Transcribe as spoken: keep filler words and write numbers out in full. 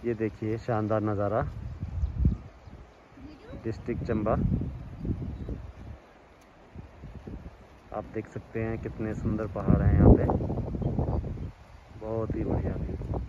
ये देखिए शानदार नज़ारा, डिस्ट्रिक्ट चंबा। आप देख सकते हैं कितने सुंदर पहाड़ हैं यहाँ पे, बहुत ही बढ़िया व्यू।